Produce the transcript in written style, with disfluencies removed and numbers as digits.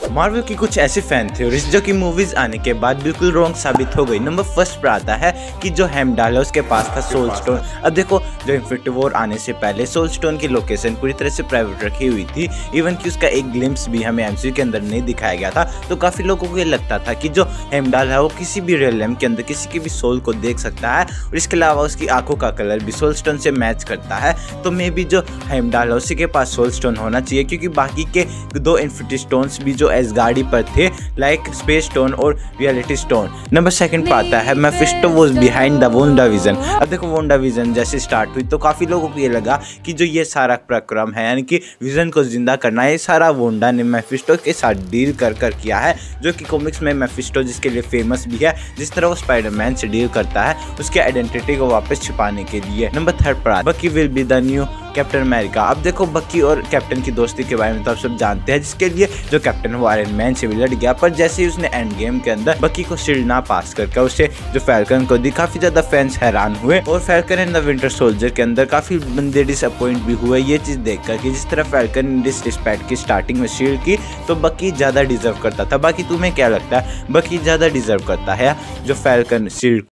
Marvel की कुछ ऐसी फैन थ्योरीज जो कि मूवीज आने के बाद बिल्कुल रॉन्ग साबित हो गई। नंबर फर्स्ट पर आता है कि जो हेमडाल है उसके पास था सोल स्टोन। अब देखो, जो इन्फिनिटी वॉर आने से पहले सोल स्टोन की लोकेशन पूरी तरह से प्राइवेट रखी हुई थी। इवन कि उसका एक ग्लिम्स भी हमें एमसीयू के अंदर नहीं दिखाया गया था। तो काफी लोगों को ये लगता था कि जो हेमडाल है वो किसी भी रियलम के अंदर किसी की भी सोल को देख सकता है, और इसके अलावा उसकी आंखों का कलर भी सोल स्टोन से मैच करता है। तो मे भी जो हेमडाल है उसी के पास सोल स्टोन होना चाहिए, क्योंकि बाकी के दो इन्फिनिटी स्टोन्स भी जो एसगार्डी पर थे, लाइक स्पेस स्टोन और रियलिटी स्टोन। नंबर सेकंड पर आता है Mephisto was behind the WandaVision. अब देखो, वांडाविजन जैसे स्टार्ट हुई तो काफी लोगों को ये लगा कि जो ये सारा प्रक्रम है, यानी कि विजन को जिंदा करना, ये सारा वांडा ने मेफिस्टो के साथ डील कर किया है। जो कि कॉमिक्स में मेफिस्टो जिसके लिए फेमस भी है, जिस तरह वो स्पाइडरमैन से डील करता है उसके आइडेंटिटी को वापस छिपाने के लिए। नंबर थर्ड पर Bucky will be the new Captain America. अब देखो, बकी और कैप्टन की दोस्ती के बारे में तो आप सब जानते हैं, जिसके लिए जो कैप्टन वो आयरन मैन से भी लड़ गया। पर जैसे ही उसने एंड गेम के अंदर बकी को शील्ड ना पास करके उसे जो फैल्कन को दी, काफी ज्यादा फैंस हैरान हुए। और Falcon and the Winter Soldier के अंदर काफी बंदे डिसअपॉइंट भी हुए ये चीज देखकर कि जिस तरह फैल्कन ने डिसरिस्पेक्ट की स्टार्टिंग में शील्ड की, तो बकी ज्यादा डिजर्व करता था। बाकी तुम्हें क्या लगता है, बकी ज्यादा डिजर्व करता है जो फैल्कन शील्ड?